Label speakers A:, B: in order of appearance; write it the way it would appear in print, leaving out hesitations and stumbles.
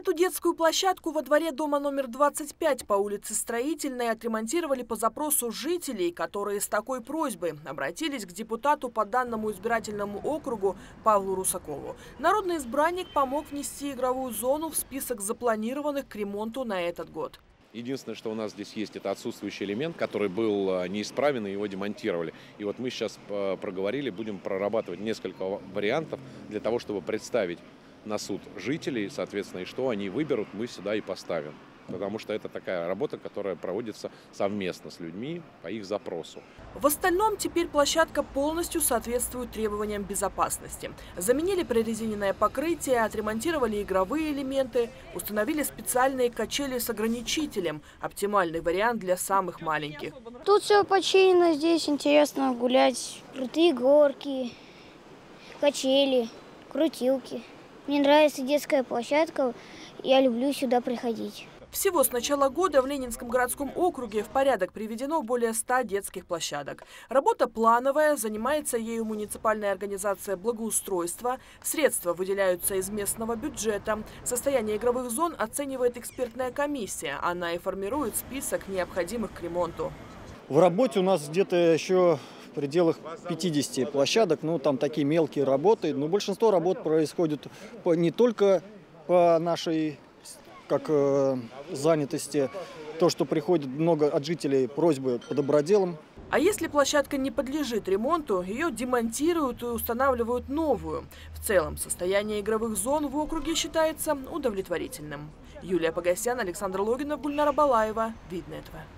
A: Эту детскую площадку во дворе дома номер 25 по улице Строительной отремонтировали по запросу жителей, которые с такой просьбой обратились к депутату по данному избирательному округу Павлу Русакову. Народный избранник помог внести игровую зону в список запланированных к ремонту на этот год.
B: Единственное, что у нас здесь есть, это отсутствующий элемент, который был неисправен, и его демонтировали. И вот мы сейчас проговорили, будем прорабатывать несколько вариантов для того, чтобы представить на суд жителей, соответственно, и что они выберут, мы сюда и поставим. Потому что это такая работа, которая проводится совместно с людьми по их запросу.
A: В остальном теперь площадка полностью соответствует требованиям безопасности. Заменили прорезиненное покрытие, отремонтировали игровые элементы, установили специальные качели с ограничителем. Оптимальный вариант для самых маленьких.
C: Тут все починено, здесь интересно гулять. Крутые горки, качели, крутилки. Мне нравится детская площадка, я люблю сюда приходить.
A: Всего с начала года в Ленинском городском округе в порядок приведено более 100 детских площадок. Работа плановая, занимается ею муниципальная организация благоустройства. Средства выделяются из местного бюджета. Состояние игровых зон оценивает экспертная комиссия. Она и формирует список необходимых к ремонту.
D: В работе у нас где-то еще в пределах 50 площадок, ну там такие мелкие работы, но большинство работ происходит не только по нашей занятости, то, что приходит много от жителей просьбы по доброделам.
A: А если площадка не подлежит ремонту, ее демонтируют и устанавливают новую. В целом, состояние игровых зон в округе считается удовлетворительным. Юлия Погосян, Александр Логинов, Гульнара Балаева. Видно этого.